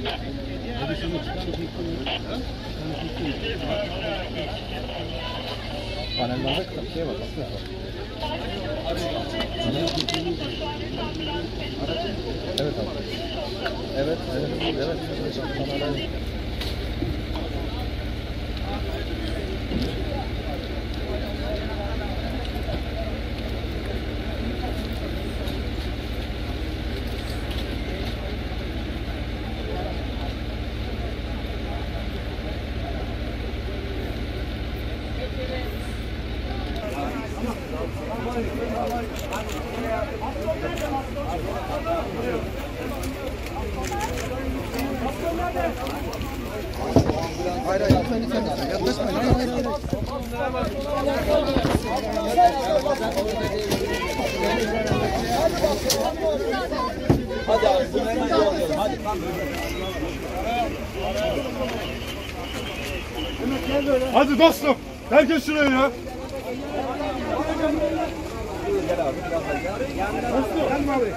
Panellerde şey var. Evet abi. Evet. Paneller. Hayır, yaklaşmayın. Hayır. Hadi abi, bunu hemen yollayalım. Hadi. Hadi dostum, herkes şuraya ya. Gel abi, biraz daha gel. Dostum, gel abi.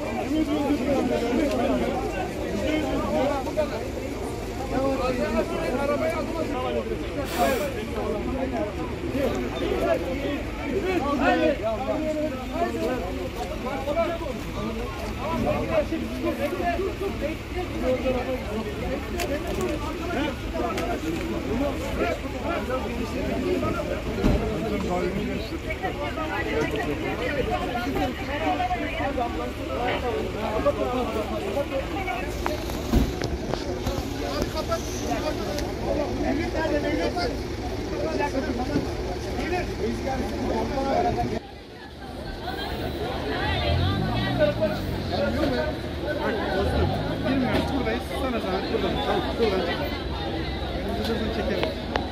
Bilmiyoruz, buradayız. Sana zahmet buradan. Tamam, buradan. Önümüzden çekelim.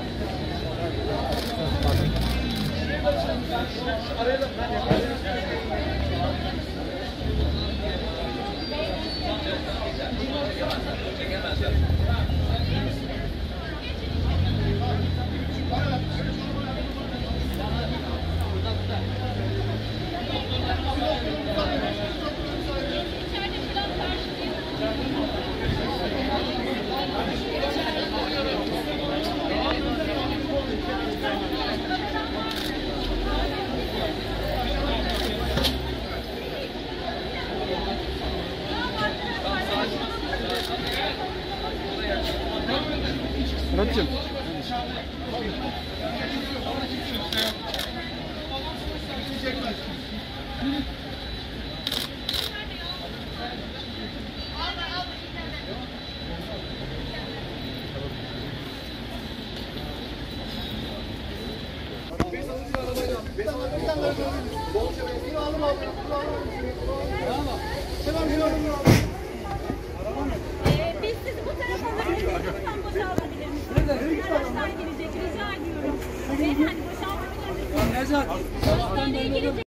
Murat'cığım. Selam.